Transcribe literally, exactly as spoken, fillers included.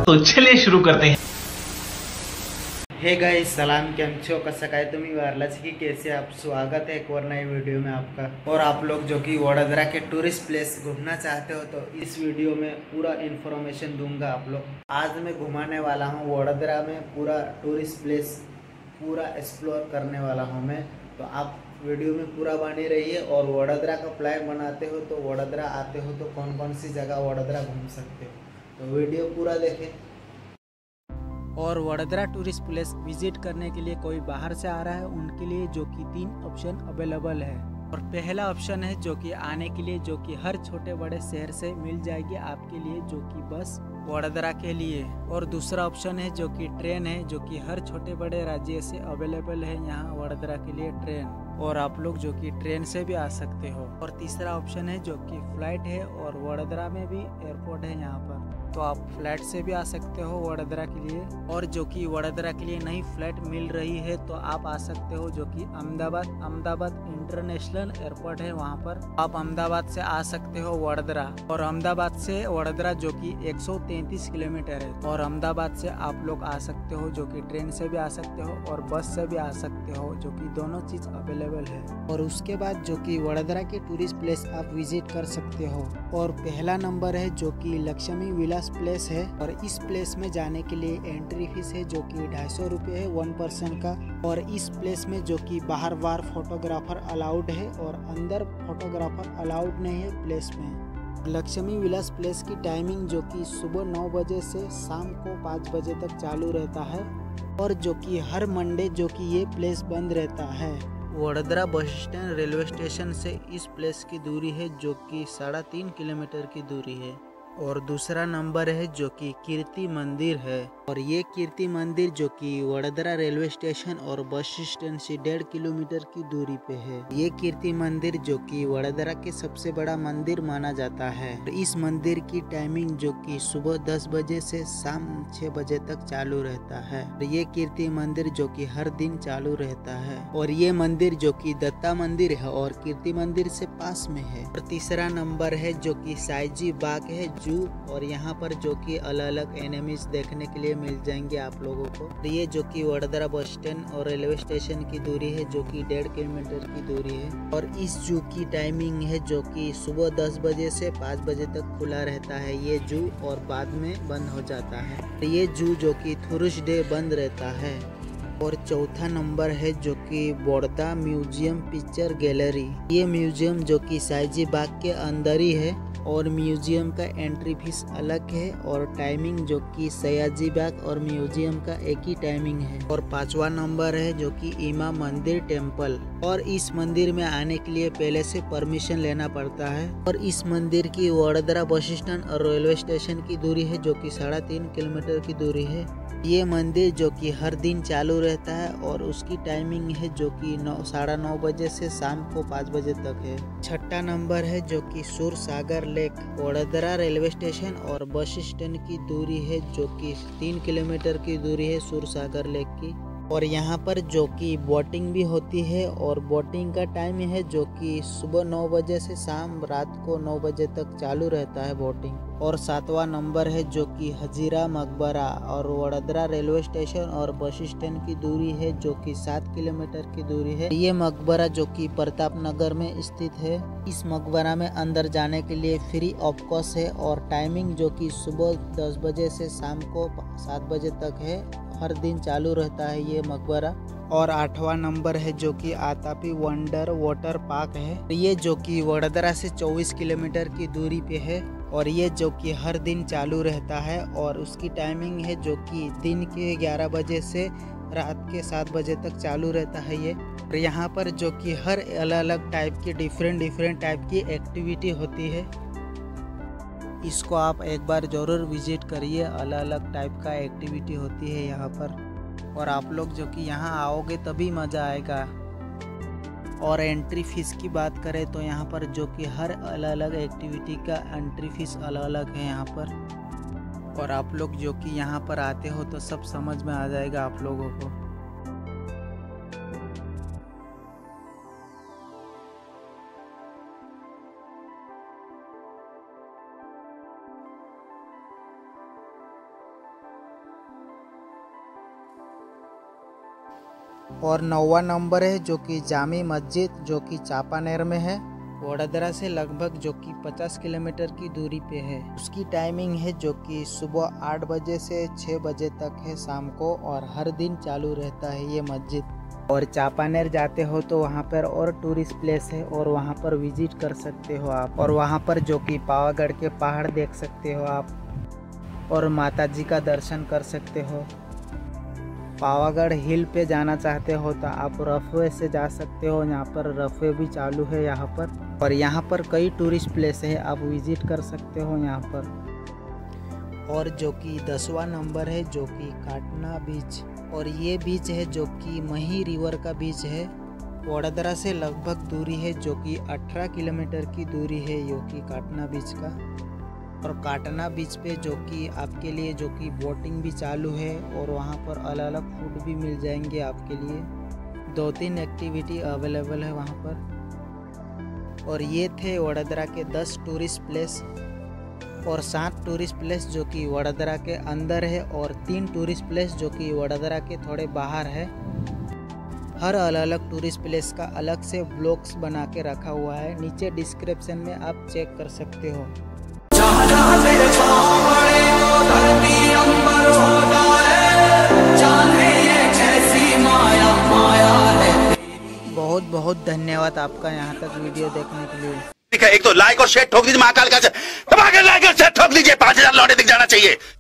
तो चलिए शुरू करते हैं। हे गाइस, सलाम केम छो कसं काय तुम्ही वारलाच की कैसे आप स्वागत है एक और नई वीडियो में आपका। और आप लोग जो कि वडोदरा के टूरिस्ट प्लेस घूमना चाहते हो तो इस वीडियो में पूरा इन्फॉर्मेशन दूंगा आप लोग। आज मैं घुमाने वाला हूँ वडोदरा में पूरा टूरिस्ट प्लेस पूरा एक्सप्लोर करने वाला हूँ मैं। तो आप वीडियो में पूरा बने रहिए और वडोदरा का प्लान बनाते हो तो वडोदरा आते हो तो कौन कौन सी जगह वडोदरा घूम सकते हो, तो वीडियो पूरा देखें। और वडोदरा टूरिस्ट प्लेस विजिट करने के लिए कोई बाहर से आ रहा है उनके लिए जो कि तीन ऑप्शन अवेलेबल है। और पहला ऑप्शन है जो कि आने के लिए जो कि हर छोटे बड़े शहर से मिल जाएगी आपके लिए, जो कि बस वडोदरा के लिए। और दूसरा ऑप्शन है जो कि ट्रेन है, जो कि हर छोटे बड़े राज्य से अवेलेबल है यहाँ वडोदरा के लिए ट्रेन, और आप लोग जो कि ट्रेन से भी आ सकते हो। और तीसरा ऑप्शन है जो कि फ्लाइट है, और वडोदरा में भी एयरपोर्ट है यहाँ पर, तो आप फ्लाइट से भी आ सकते हो वडोदरा के लिए। और जो कि वडोदरा के लिए नई फ्लाइट मिल रही है तो आप आ सकते हो जो कि अहमदाबाद अहमदाबाद इंटरनेशनल एयरपोर्ट है, वहाँ पर आप अहमदाबाद से आ सकते हो वडोदरा। और अहमदाबाद से वडोदरा जो कि एक सौ तैंतीस किलोमीटर है, और अहमदाबाद से आप लोग आ सकते हो जो कि ट्रेन से भी आ सकते हो और बस से भी आ सकते हो, जो कि दोनों चीज अवेलेबल है। और उसके बाद जो कि वडोदरा के टूरिस्ट प्लेस आप विजिट कर सकते हो। और पहला नंबर है जो कि लक्ष्मी विलास प्लेस है, और इस प्लेस में जाने के लिए एंट्री फीस है जो कि ढाई सौ रुपये है वन पर्सन का। और इस प्लेस में जो कि बाहर बार फोटोग्राफर अलाउड है और अंदर फोटोग्राफर अलाउड नहीं है प्लेस में। लक्ष्मी विलास प्लेस की टाइमिंग जो कि सुबह नौ बजे से शाम को पाँच बजे तक चालू रहता है, और जो कि हर मंडे जो कि ये प्लेस बंद रहता है। Vadodara bus stand railway station से इस प्लेस की दूरी है जो कि साढ़े तीन किलोमीटर की दूरी है। और दूसरा नंबर है जो कि कीर्ति मंदिर है, और ये कीर्ति मंदिर जो कि वडोदरा रेलवे स्टेशन और बस स्टैंड से डेढ़ किलोमीटर की दूरी पे है। ये कीर्ति मंदिर जो कि वडोदरा के सबसे बड़ा मंदिर माना जाता है। इस मंदिर की टाइमिंग जो कि सुबह दस बजे से शाम छह बजे तक चालू रहता है। ये कीर्ति मंदिर जो कि हर दिन चालू रहता है। और ये मंदिर जो कि दत्ता मंदिर है और कीर्ति मंदिर से पास में है। और तीसरा नंबर है जो कि साइजी बाग है जू, और यहाँ पर जो कि अलग अलग एनिमीज देखने के लिए मिल जाएंगे आप लोगों को। ये जो कि वडोदरा बस स्टैंड और रेलवे स्टेशन की दूरी है जो कि डेढ़ किलोमीटर की दूरी है। और इस जू की टाइमिंग है जो कि सुबह दस बजे से पाँच बजे तक खुला रहता है ये जू, और बाद में बंद हो जाता है। ये जू जो कि थर्सडे बंद रहता है। और चौथा नंबर है जो कि बड़ौदा म्यूजियम पिक्चर गैलरी। ये म्यूजियम जो कि साइजी बाग के अंदर ही है, और म्यूजियम का एंट्री फीस अलग है, और टाइमिंग जो कि सयाजी बाग और म्यूजियम का एक ही टाइमिंग है। और पांचवा नंबर है जो कि इमाम मंदिर टेम्पल, और इस मंदिर में आने के लिए पहले से परमिशन लेना पड़ता है। और इस मंदिर की वडोदरा बस स्टैंड और रेलवे स्टेशन की दूरी है जो कि साढ़े तीन किलोमीटर की दूरी है। ये मंदिर जो कि हर दिन चालू रहता है, और उसकी टाइमिंग है जो कि नौ साढ़े नौ बजे से शाम को पाँच बजे तक है। छठा नंबर है जो कि Sur Sagar lake. Vadodara railway station और बस स्टैंड की दूरी है जो कि तीन किलोमीटर की दूरी है सूर सागर लेक की। और यहाँ पर जो कि बोटिंग भी होती है, और बोटिंग का टाइम है जो कि सुबह नौ बजे से शाम रात को नौ बजे तक चालू रहता है बोटिंग। और सातवां नंबर है जो कि हजीरा मकबरा, और वडोदरा रेलवे स्टेशन और बस स्टैंड की दूरी है जो कि सात किलोमीटर की दूरी है। ये मकबरा जो कि प्रताप नगर में स्थित है। इस मकबरा में अंदर जाने के लिए फ्री ऑफ कॉस्ट है, और टाइमिंग जो कि सुबह दस बजे से शाम को सात बजे तक है। हर दिन चालू रहता है ये मकबरा। और आठवां नंबर है जो कि आतापी वंडर वाटर पार्क है। ये जो कि वडोदरा से चौबीस किलोमीटर की दूरी पे है, और ये जो कि हर दिन चालू रहता है, और उसकी टाइमिंग है जो कि दिन के ग्यारह बजे से रात के सात बजे तक चालू रहता है ये। और यहाँ पर जो कि हर अलग अलग टाइप की डिफरेंट डिफरेंट टाइप की एक्टिविटी होती है। इसको आप एक बार ज़रूर विजिट करिए, अलग अलग टाइप का एक्टिविटी होती है यहाँ पर। और आप लोग जो कि यहाँ आओगे तभी मज़ा आएगा। और एंट्री फीस की बात करें तो यहाँ पर जो कि हर अलग अलग एक्टिविटी का एंट्री फीस अलग अलग है यहाँ पर। और आप लोग जो कि यहाँ पर आते हो तो सब समझ में आ जाएगा आप लोगों को। और नौवा नंबर है जो कि जामी मस्जिद जो कि चापानेर में है, वडोदरा से लगभग जो कि पचास किलोमीटर की दूरी पे है। उसकी टाइमिंग है जो कि सुबह आठ बजे से छः बजे तक है शाम को, और हर दिन चालू रहता है ये मस्जिद। और चापानेर जाते हो तो वहाँ पर और टूरिस्ट प्लेस है और वहाँ पर विजिट कर सकते हो आप, और वहाँ पर जो कि पावागढ़ के पहाड़ देख सकते हो आप, और माता जी का दर्शन कर सकते हो। पावागढ़ हिल पे जाना चाहते हो तो आप रफवे से जा सकते हो, यहाँ पर रफवे भी चालू है यहाँ पर, और यहाँ पर कई टूरिस्ट प्लेस है, आप विजिट कर सकते हो यहाँ पर। और जो कि दसवां नंबर है जो कि काटना बीच, और ये बीच है जो कि मही रिवर का बीच है, वडोदरा से लगभग दूरी है जो कि अठारह किलोमीटर की दूरी है यो कि काटना बीच का। और काटना बीच पे जो कि आपके लिए जो कि बोटिंग भी चालू है, और वहाँ पर अलग अलग फूड भी मिल जाएंगे आपके लिए। दो तीन एक्टिविटी अवेलेबल है वहाँ पर। और ये थे वडोदरा के दस टूरिस्ट प्लेस, और सात टूरिस्ट प्लेस जो कि वडोदरा के अंदर है, और तीन टूरिस्ट प्लेस जो कि वडोदरा के थोड़े बाहर है। हर अलग अलग टूरिस्ट प्लेस का अलग से ब्लॉग्स बना के रखा हुआ है, नीचे डिस्क्रिप्शन में आप चेक कर सकते हो। बहुत बहुत धन्यवाद आपका यहाँ तक वीडियो देखने के लिए। एक तो लाइक और शेयर ठोक दीजिए, महाकाल का दबा के लाइक और शेयर ठोक दीजिए, पांच हजार लौटे दिख जाना चाहिए।